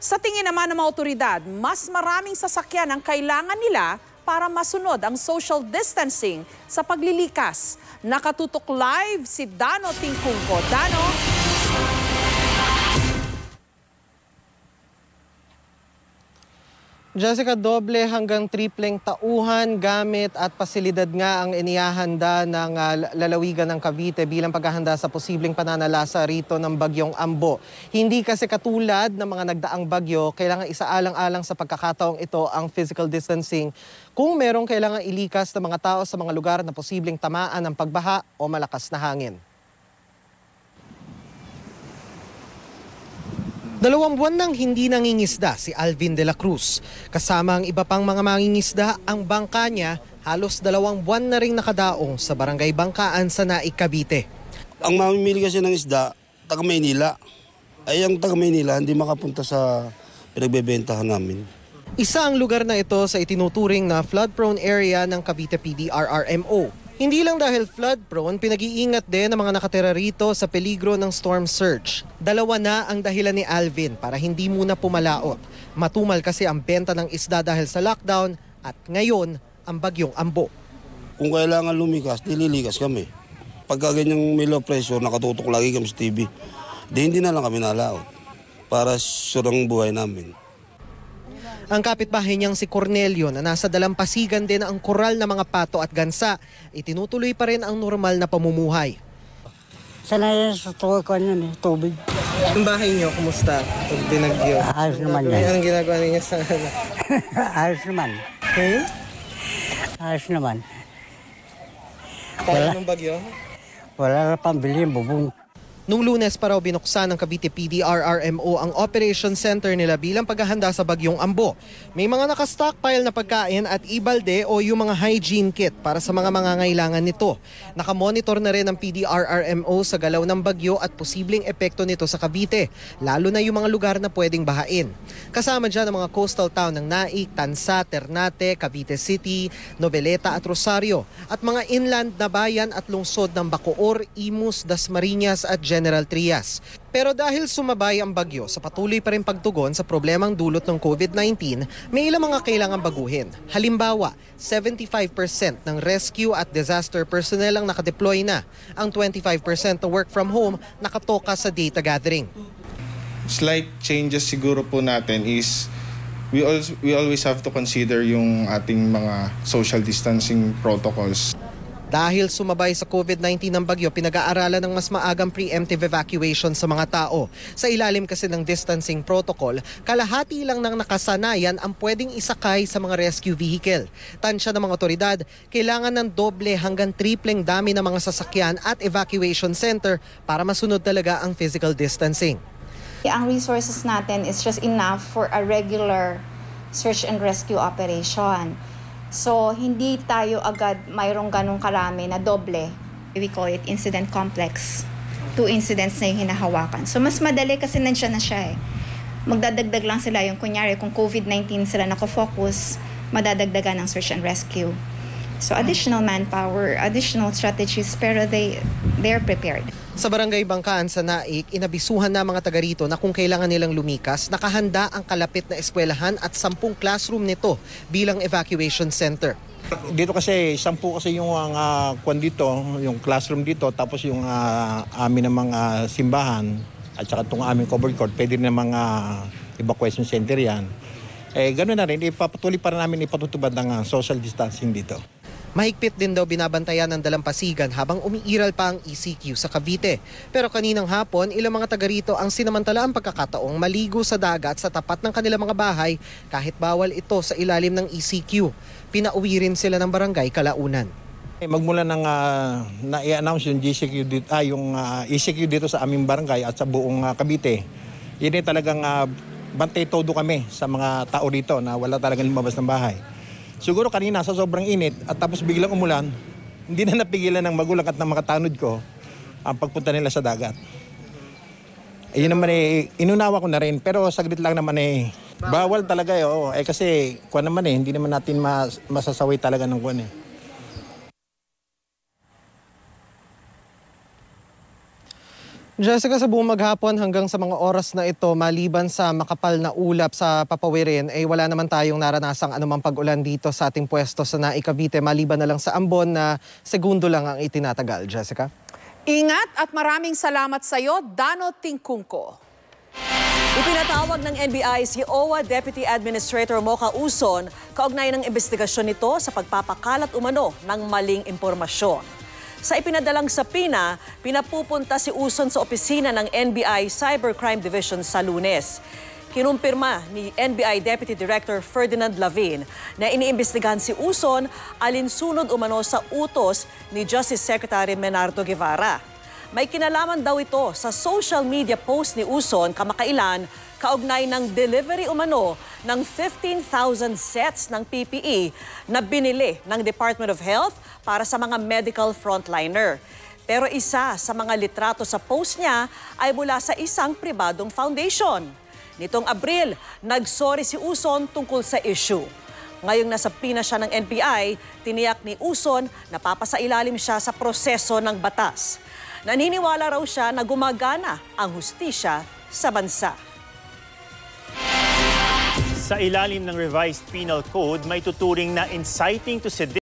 Sa tingin naman ng mga otoridad, mas maraming sasakyan ang kailangan nila para masunod ang social distancing sa paglilikas. Nakatutok live si Dano Tingkungko. Dano? Jessica, doble hanggang tripleng tauhan, gamit at pasilidad nga ang inihahanda ng lalawigan ng Cavite bilang paghahanda sa posibleng pananalasa rito ng Bagyong Ambo. Hindi kasi katulad ng mga nagdaang bagyo, kailangan isaalang-alang sa pagkakataong ito ang physical distancing kung merong kailangan ilikas ng mga tao sa mga lugar na posibleng tamaan ng pagbaha o malakas na hangin. 2 buwan nang hindi nangingisda si Alvin de la Cruz. Kasama ang iba pang mga mangingisda, ang bangka niya halos 2 buwan na ring nakadaong sa barangay Bangkaan sa Naik, Cavite. Ang mamimili kasi ng isda, taga Manila. Ay ang taga Manila hindi makapunta sa pinagbebentahan namin. Isa ang lugar na ito sa itinuturing na flood-prone area ng Cavite PDRRMO. Hindi lang dahil flood-prone, pinag-iingat din ng mga nakatira rito sa peligro ng storm surge. 2 na ang dahilan ni Alvin para hindi muna pumalaot. Matumal kasi ang benta ng isda dahil sa lockdown at ngayon ang Bagyong Ambo. Kung kailangan lumikas, nililikas kami. Pagka ganyang may low pressure, nakatutok lagi kami sa TV. Hindi na lang kami nalaot para surang buhay namin. Ang kapitbahay niyang si Cornelio na nasa dalampasigan din ang koral na mga pato at gansa, itinutuloy pa rin ang normal na pamumuhay. Sanay sa tubig. Ang bahay niyo, kumusta? Pag binagyo? Ayos naman yan. Anong ginagawa niyo sa Ayos naman. Ayos naman. Kaya ng bagyo? Wala na pambili, bubong. Nung Lunes pa raw binuksan ng Cavite PDRRMO ang Operation Center nila bilang paghahanda sa Bagyong Ambo. May mga nakastockpile na pagkain at ibalde o yung mga hygiene kit para sa mga mangangailangan nito. Nakamonitor na rin ang PDRRMO sa galaw ng bagyo at posibleng epekto nito sa Cavite, lalo na yung mga lugar na pwedeng bahain. Kasama dyan ang mga coastal town ng Naik, Tansa, Ternate, Cavite City, Noveleta at Rosario at mga inland na bayan at lungsod ng Bacoor, Imus, Dasmariñas at General Trias. Pero dahil sumabay ang bagyo sa patuloy pa rin pagtugon sa problemang dulot ng COVID-19, may ilang mga kailangan baguhin. Halimbawa, 75% ng rescue at disaster personnel ang nakadeploy na. Ang 25% na work from home nakatoka sa data gathering. Slight changes siguro po natin is we always have to consider yung ating mga social distancing protocols. Dahil sumabay sa COVID-19 ng bagyo, pinag-aaralan ng mas maagang preemptive evacuation sa mga tao. Sa ilalim kasi ng distancing protocol, kalahati lang ng nakasanayan ang pwedeng isakay sa mga rescue vehicle. Tansya ng mga otoridad, kailangan ng doble hanggang tripleng dami ng mga sasakyan at evacuation center para masunod talaga ang physical distancing. Ang resources natin is just enough for a regular search and rescue operation. So, hindi tayo agad mayroong ganong karami na doble. We call it incident complex. 2 incidents na yung hinahawakan. So, mas madali kasi nandiyan na siya eh. Magdadagdag lang sila yung kunyari kung COVID-19 sila nakafocus, madadagdagan ng search and rescue. So, additional manpower, additional strategies, pero they're prepared. Sa barangay Bangkaan sa Naik, inabisuhan na mga taga rito na kung kailangan nilang lumikas, nakahanda ang kalapit na eskwelahan at 10 classroom nito bilang evacuation center. Dito kasi 10 kasi yung kwan dito, yung classroom dito, tapos yung amin ng mga simbahan at saka itong aming covered court, pwede na mga evacuation center yan. Ganoon na rin, ipapatuloy para namin ipatutubad ng social distancing dito. Mahigpit din daw binabantayan ng dalampasigan habang umiiral pa ang ECQ sa Cavite. Pero kaninang hapon, ilang mga taga rito ang sinamantala ang pagkakataong maligo sa dagat sa tapat ng kanilang mga bahay kahit bawal ito sa ilalim ng ECQ. Pinauwi rin sila ng barangay kalaunan. Magmula nang na-i-announce yung ECQ dito sa aming barangay at sa buong Cavite, yun ay talagang bantay todo kami sa mga tao dito na wala talagang lumabas ng bahay. Siguro kanina sa sobrang init at tapos biglang umulan, hindi na napigilan ng magulang at ng mga tanod ko ang pagpunta nila sa dagat. Ayun naman inunawa ko na rin, pero saglit lang naman bawal talaga kasi kuwan naman hindi naman natin masasaway talaga ng kuwan Jessica, sa buong maghapon hanggang sa mga oras na ito, maliban sa makapal na ulap sa papawirin, wala naman tayong naranasang anumang pag-ulan dito sa ating pwesto sa Naik, Cavite, maliban na lang sa Ambon na segundo lang ang itinatagal. Jessica? Ingat at maraming salamat sa iyo, Dano Tingkungko. Ipinatawag ng NBI si OWA Deputy Administrator Mocha Uson kaugnay ng investigasyon nito sa pagpapakalat umano ng maling impormasyon. Sa ipinadalang sapina, pinapupunta si Uson sa opisina ng NBI Cybercrime Division sa Lunes. Kinumpirma ni NBI Deputy Director Ferdinand Lavin na iniimbestigahan si Uson alinsunod umano sa utos ni Justice Secretary Menardo Guevara. May kinalaman daw ito sa social media post ni Uson kamakailan kaugnay ng delivery umano ng 15,000 sets ng PPE na binili ng Department of Health para sa mga medical frontliner. Pero isa sa mga litrato sa post niya ay mula sa isang pribadong foundation. Nitong Abril, nagsorry si Uson tungkol sa issue. Ngayong nasa pina siya ng NBI, tiniyak ni Uson na papasailalim siya sa proseso ng batas. Naniniwala raw siya na gumagana ang hustisya sa bansa. Sa ilalim ng revised penal code, may tuturing na inciting to sedition